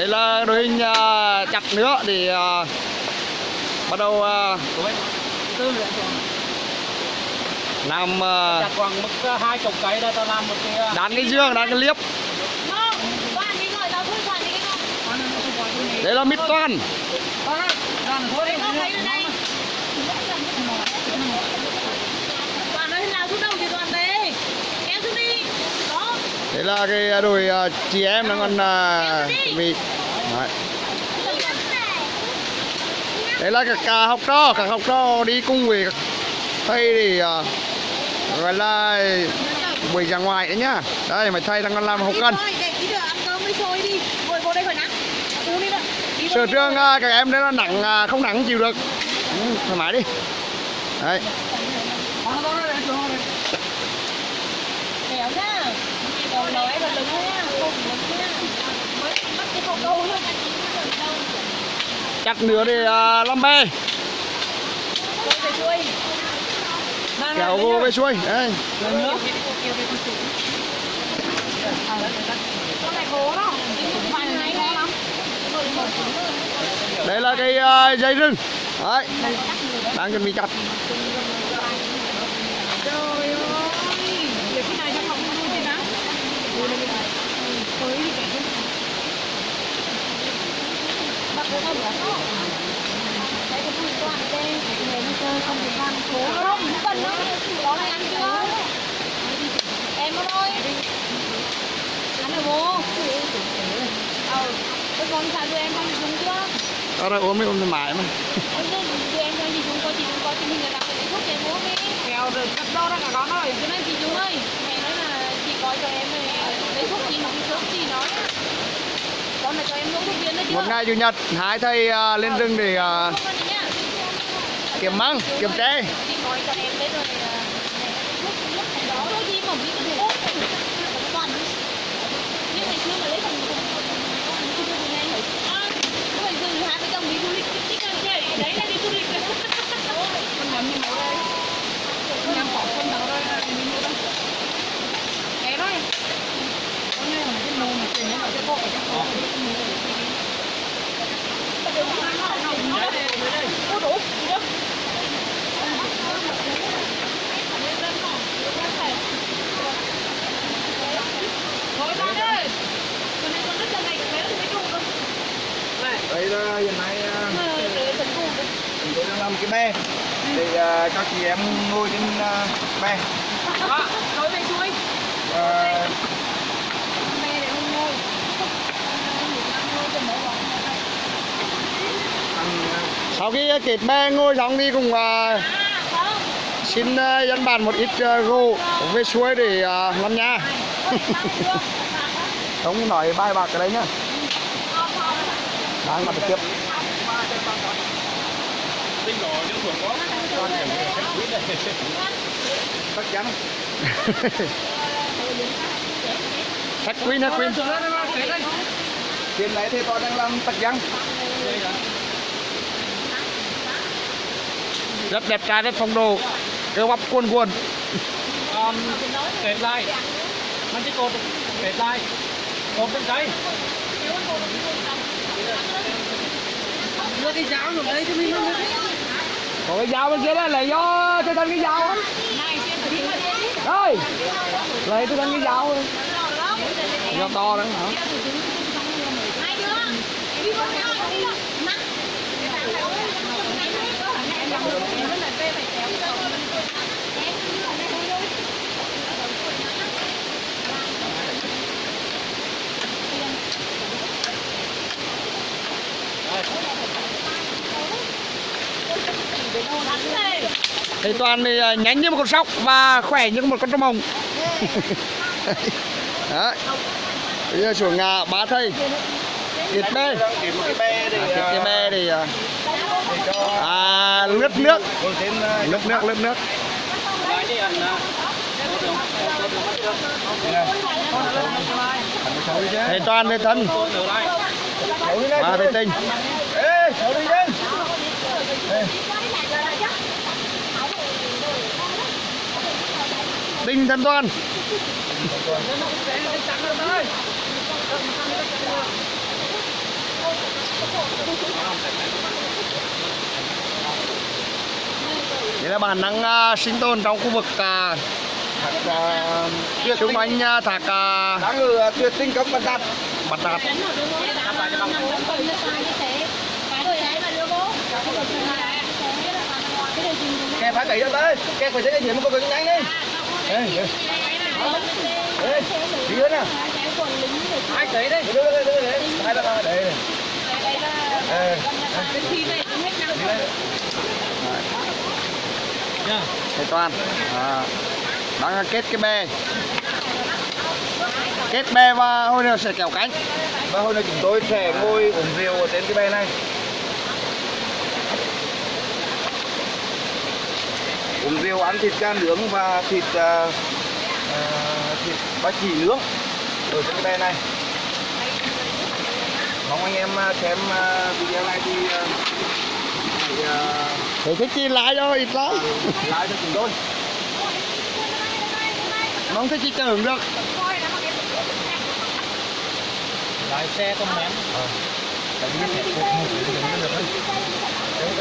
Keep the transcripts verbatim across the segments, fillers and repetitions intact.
Đấy là đội hình uh, chặt nữa để uh, bắt đầu uh, làm uh, chặt khoảng mức hai chục cây đây ta làm một cái đán cái dương, đán cái liếp. Đấy là mít toan. Đấy là cái đội uh, chị em nó còn uh, chuẩn bị. Đấy. Đấy là các cả học trò, các học trò đi cùng với thầy thì uh, gọi là buổi ra ngoài đấy nhá. Đây mà thầy đang còn làm hậu cân. Sở trường uh, các em đấy là nặng uh, không nặng chịu được. Ừ, thoải mái đi. Đấy. Chặt nữa để uh, làm bê. Kéo vô về xuôi. Đây. Đây là cái uh, dây rừng. Đấy. Đang chuẩn bị chặt. Không, cần đó. Đó này ăn chưa? Em nó thôi. Ăn được bố. Ờ, cái con sao đưa em ăn dùng chưa? Ở đây ôm mấy ôm thoải mái mà. Đưa em cho gì dùng coi chị dùng coi tình hình là đặt cái thuốc cho em bố đi. Kèo rồi cắt đo ra cả con rồi. Cho nên chị Dung ơi, mẹ nói là chị coi cho em lấy thuốc gì mà cái thuốc chị nói á. Con là cho em uống thuốc viên đó chứ. Một ngày chủ nhật hai thầy uh, lên rừng để uh, kiếm măng, kiếm tre. Đây là hiện nay chúng tôi đang làm cái be để uh, các chị em ngồi trên uh, be. Rồi về chui. Uh, Sau khi kết be ngồi xong thì cũng uh, xin uh, dân bản một ít uh, gỗ về suối để uh, làm nhà. Không nói bài bạc ở đây nhá. Đang mặt trực tiếp. Chắc chắn. Tắc Quyên hả Quyên? Hiện nay thì tôi đang làm tắc răng. Rất đẹp trai, rất phong độ. Cơ bắp cuồn cuồn. Kẹp lại. Mang cái cột kẹp lại. Cột bên trái. Đưa cái giáo vào đây cho mình luôn. Có cái dao bên kia đó, lấy cho cho thân cái dao á. Đây. Lấy cho thân cái dao. Dao to đó hả? Thì toàn thì nhánh như một con sóc và khỏe như một con trâu mồng. Đấy. Bây giờ xuống nhà bá thầy kiệt bê, kiệt cái bê thì à, lướt nước, lướt nước, lướt nước. Thầy toàn thầy thân và thầy tinh. Tinh thân toàn. Đây là bản năng uh, sinh tồn trong khu vực uh, uh, xung quanh uh, thác uh, đã ngừ tuyệt tinh cấm bật đặt Bạch Đạt. kè phải cậy tới kè phải cái gì mà có cái nhanh đi đây đây đi nữa nè Ai cấy đấy? đây đây đây đây hai là đây Nha. Thầy Toàn à, đang kết cái bè, kết bè và hồi nữa sẽ kéo cánh. và hôm nay chúng tôi sẽ ngồi uống rượu ở trên cái bè này, uống rượu ăn thịt gà nướng và thịt uh, uh, thịt ba chỉ nướng ở trên cái bè này. Mong anh em uh, xem uh, video này thì uh, hãy, uh, Thầy thích chi lại cho ít lắm, lại cho chúng tôi. không thích chi tưởng được. Lái xe comment. Tại vì sẽ phục vụ thì đừng được đấy.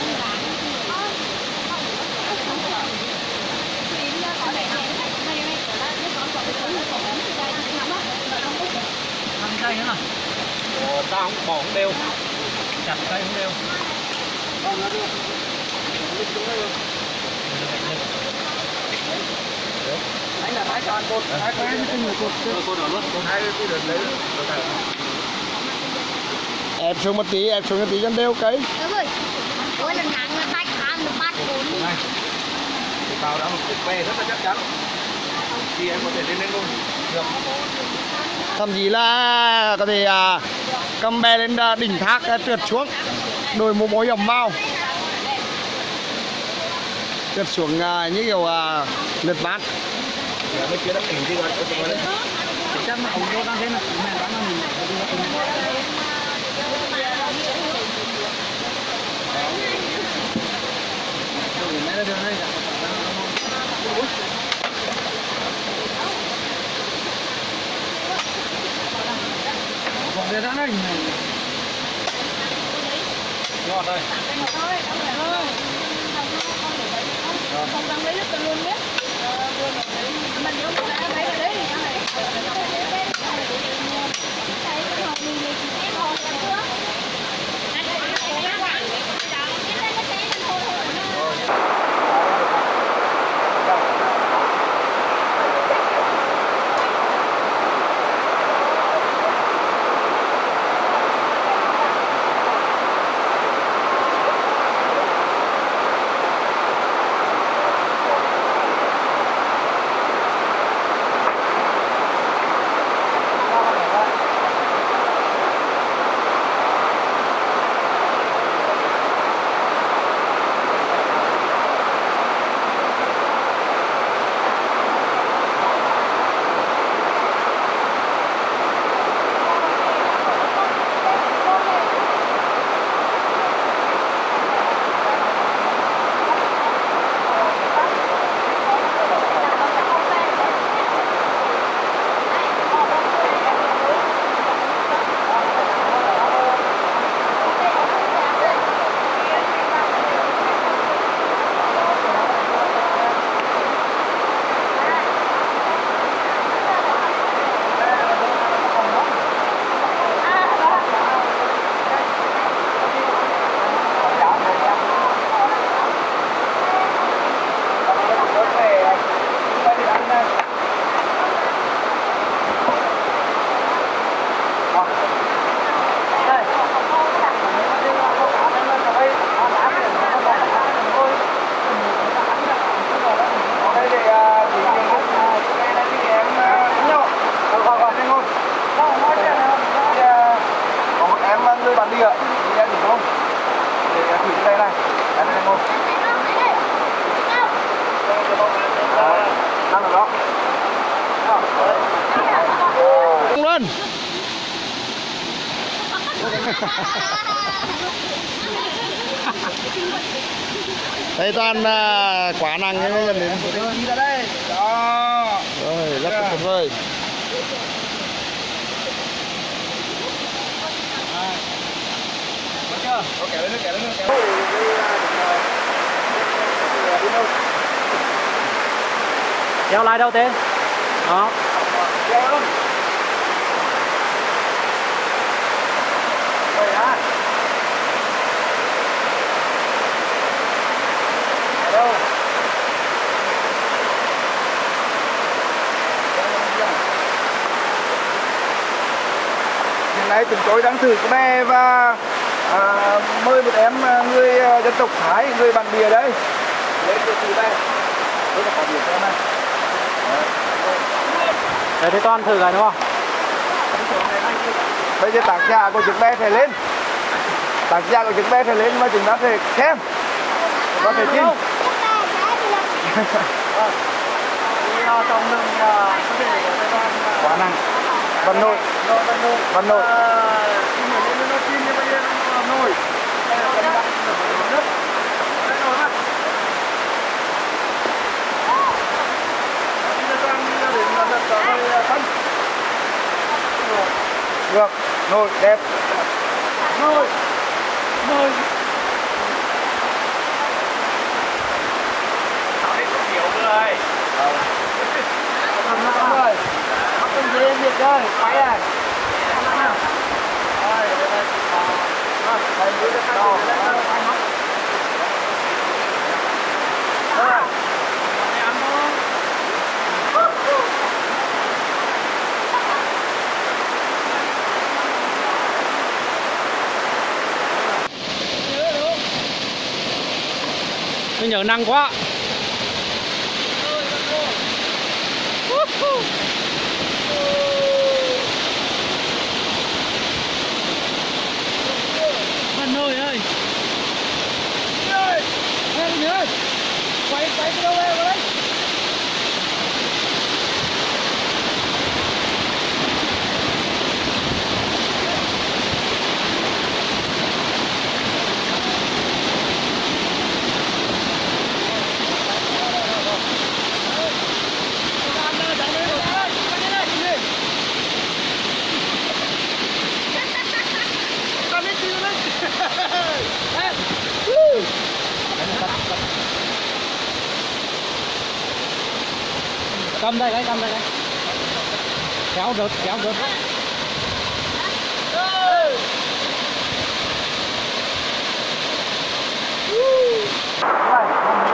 Ăn cây nữa nào. Ồ, tao không bỏ không đều. Chặt cây không đều. Anh là thái cho anh cột, thái thái cái người cột, Cột ở luôn. cột hai cái đợt đấy. Ép xuống một tí, ép xuống một tí cho đều cây. Đúng rồi. Ôi lần nắng là tay khám được bắt bốn. Này, tàu đã một cục bè rất là chắc chắn. Thì em có thể lên lên luôn. Được. Thậm chí là có thể à, cầm bè lên à, đỉnh thác à, trượt xuống, đội mũ bảo hiểm vào, trượt xuống à, như kiểu à, lượt ván. Dạ, bên kia đã tỉnh thì gọi cho tôi lên. Chắc mà ông vô đang thế này. Mẹ bán là mình. Mẹ ra đường đây. Còn đây đã đây. Ngọt đây. Không đang lấy nước luôn biết. Mình nhớ mình đã lấy rồi đấy. Người bản địa thì em thử không? Để thử cái đây này, cái này không? Đang ở đó. Luôn. Thầy Toàn à, quá năng cái lần đến. Đi ra đây. Đó. Rồi, rất là tuyệt vời. kéo lên nó kéo lên nó kéo lên. Kéo lại đâu thế? Đó. Kéo không? Rồi á. Đâu? Hiện nay chúng tôi đang thử cái bè và à, mời một em người dân tộc Thái, người bản địa đấy. Lấy cái từ đây. Đây là bản địa của em này. Đấy thế Toàn thử rồi đúng không? Bây giờ tác giả của chiếc bé phải lên. Tác giả của chiếc bé phải lên và chúng ta phải xem. Chúng ta phải tin. Quá nặng. Văn nội. Văn nội. Được, nồi đẹp. Nồi. Nồi. Tao đi cũng nhiều người. Làm nào rồi. Bắt con dê em việc rồi, quay à. Rồi, đây đây. Rồi, thầy đưa cho các đồ. Rồi. Ăn thôi. Tôi nhớ năng quá. Văn ơi ơi. Ơi. Em ơi. Quay quay cái đâu em đấy. Cầm đây cái cầm đây cái. Kéo rớt kéo rớt. Rồi.